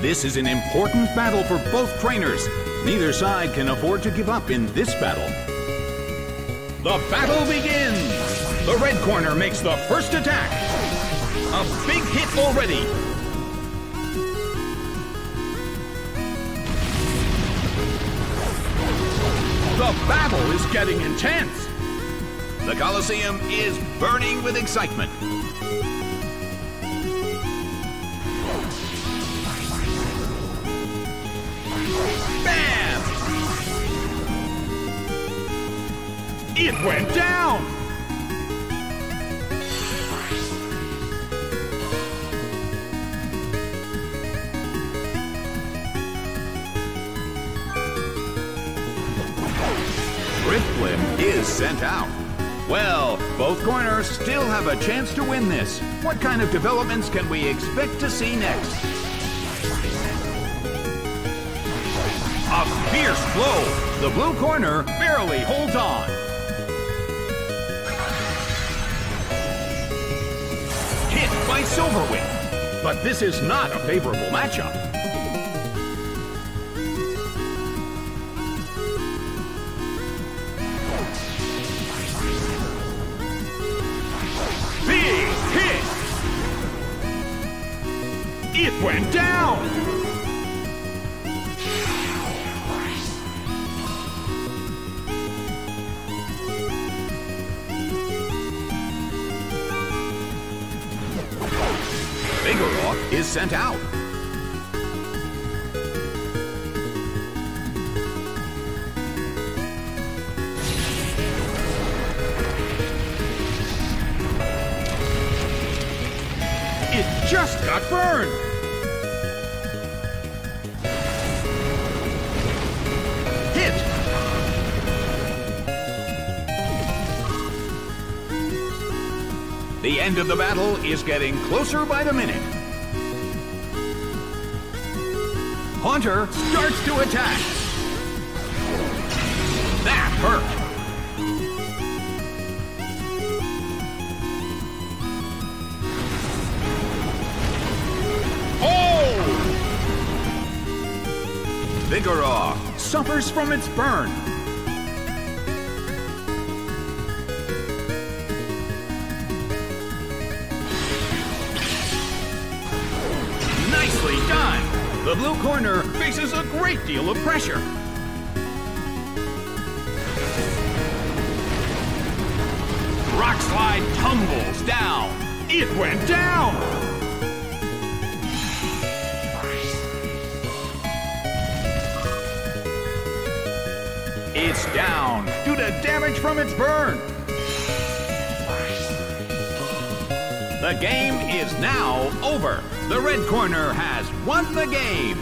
This is an important battle for both trainers. Neither side can afford to give up in this battle. The battle begins! The red corner makes the first attack. A big hit already. The battle is getting intense. The Colosseum is burning with excitement. Bam! It went down! Drifblim is sent out. Well, both corners still have a chance to win this. What kind of developments can we expect to see next? A fierce blow. The blue corner barely holds on. Hit by Silverwing. But this is not a favorable matchup. Big hit! It went down! Vigoroth is sent out. It just got burned. Hit. The end of the battle is getting closer by the minute. Haunter starts to attack. That hurt. Oh! Vigoroth suffers from its burn. Nicely done! The blue corner faces a great deal of pressure. Rock slide tumbles down. It went down! It's down due to damage from its burn. The game is now over. The red corner has won the game.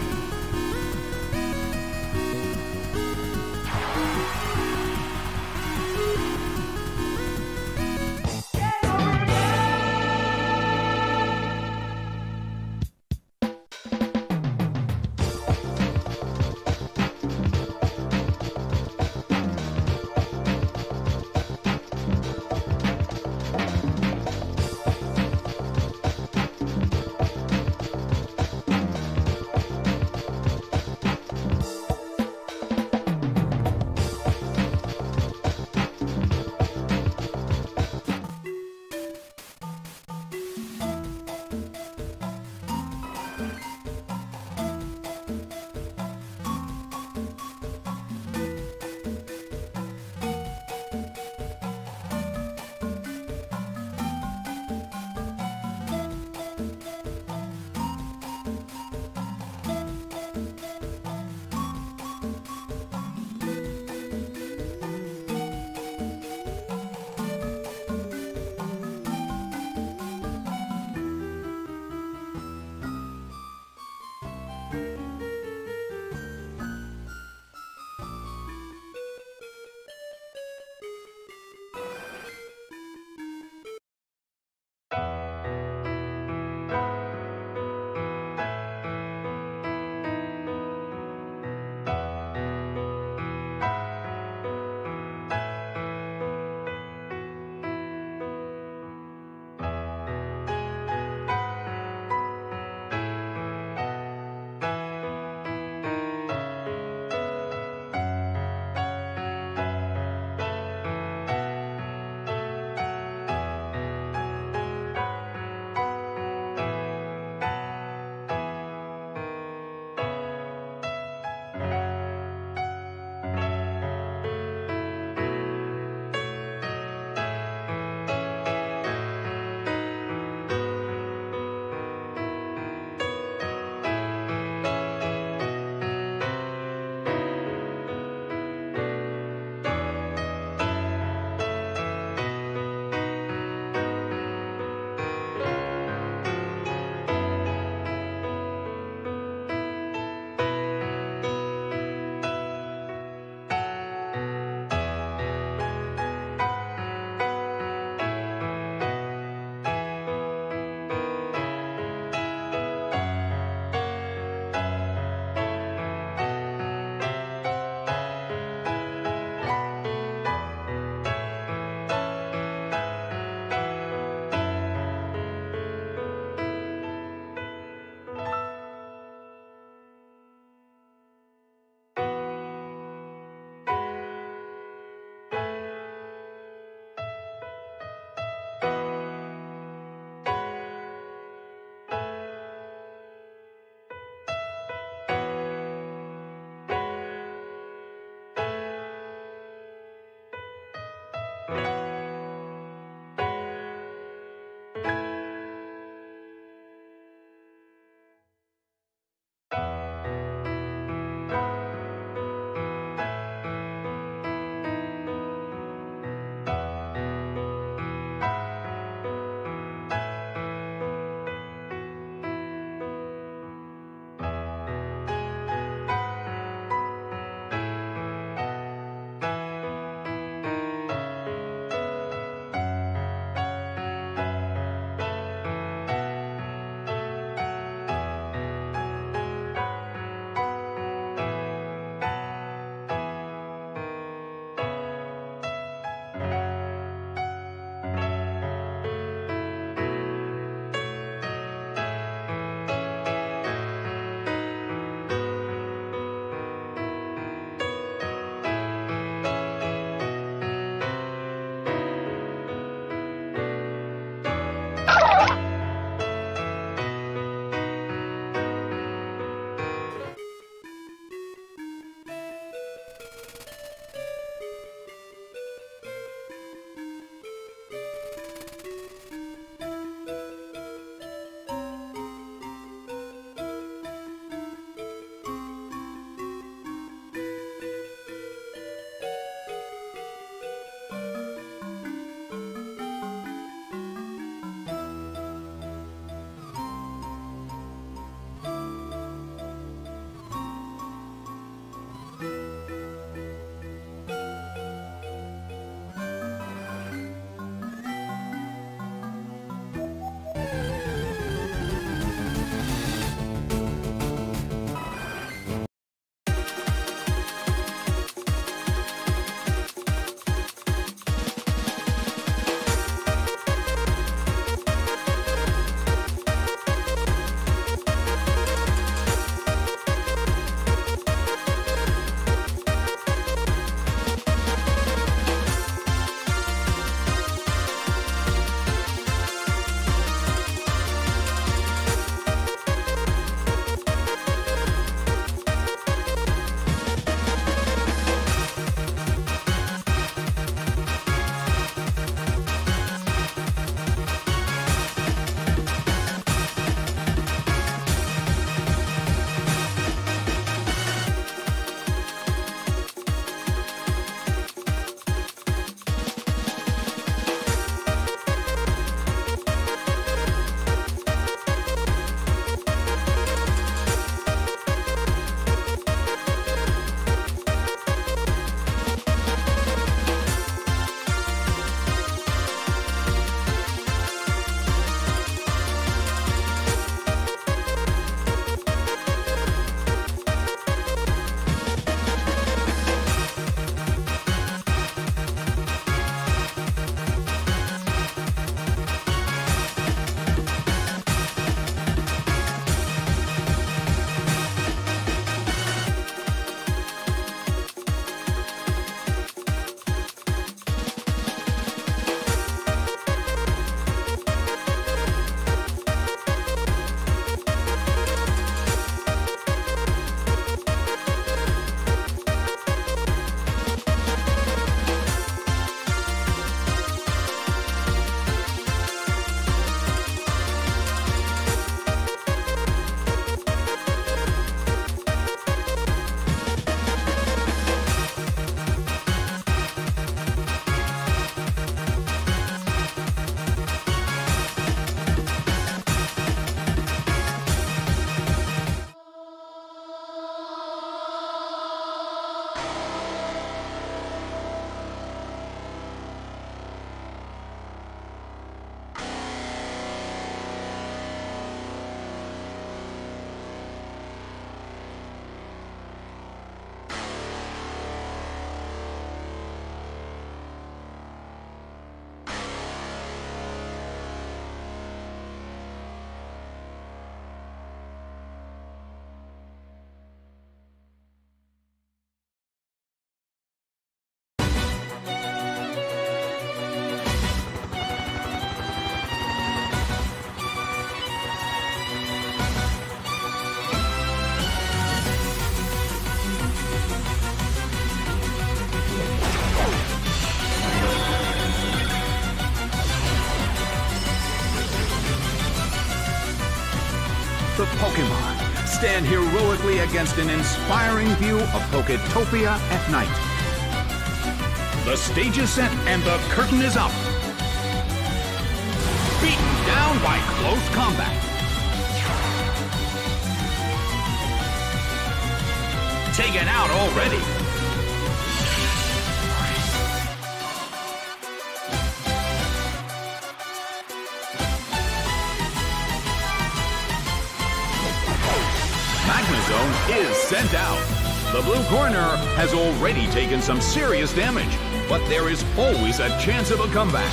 stand heroically against an inspiring view of Poketopia at night. The stage is set and the curtain is up. Beaten down by close combat. Taken out already. Magnezone is sent out. The blue corner has already taken some serious damage, but there is always a chance of a comeback.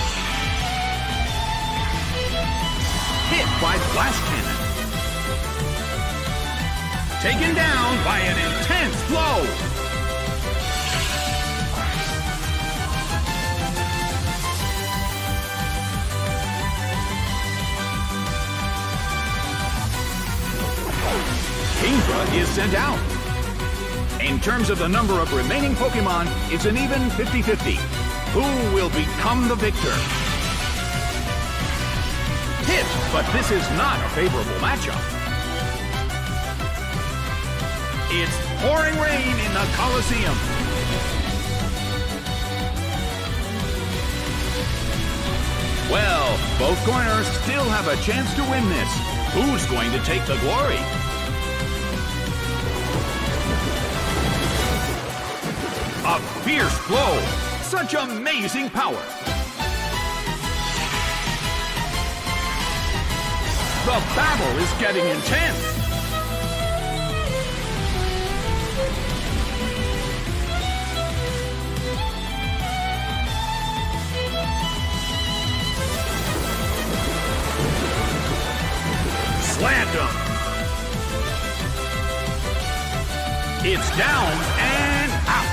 Hit by Blast Cannon. Taken down by an intense blow. Kingdra is sent out. In terms of the number of remaining Pokémon, it's an even 50-50. Who will become the victor? Hit, but this is not a favorable matchup. It's pouring rain in the Colosseum. Well, both corners still have a chance to win this. Who's going to take the glory? A fierce blow! Such amazing power! The battle is getting intense! Slammed him! It's down and out!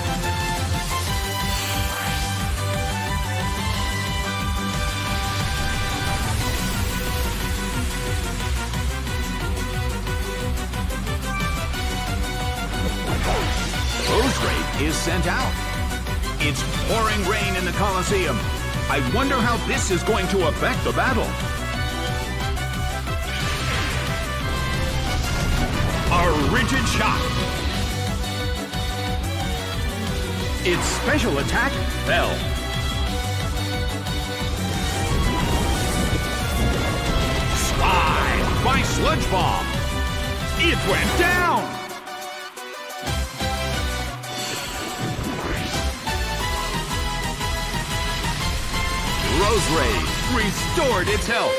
Roserade is sent out. It's pouring rain in the Colosseum. I wonder how this is going to affect the battle. A rigid shot. Its special attack fell. Slide by Sludge Bomb. It went down. Roserade restored its health.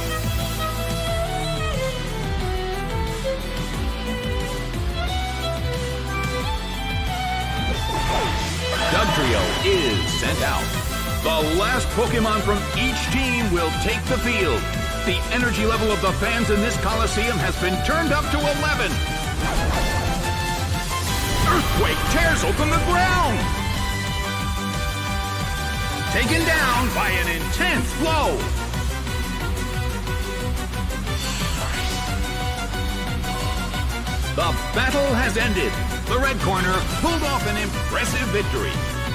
Dugtrio is sent out. The last Pokémon from each team will take the field. The energy level of the fans in this Colosseum has been turned up to 11. Earthquake tears open the ground. Taken down by an intense blow. The battle has ended. The red corner pulled off an impressive victory.